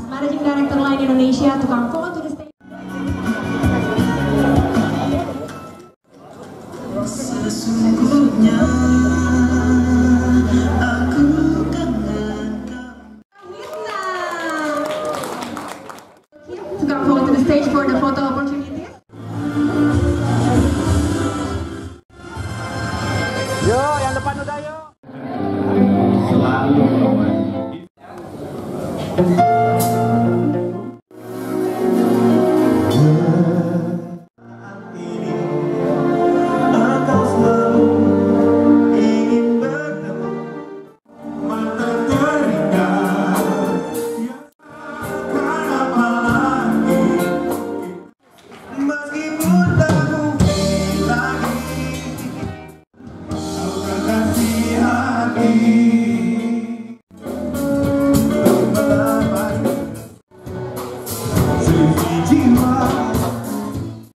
Managing Director Line Indonesia, tukang foto to the stage. Sesungguhnya aku kangen Tukang foto to the stage for the photo opportunity.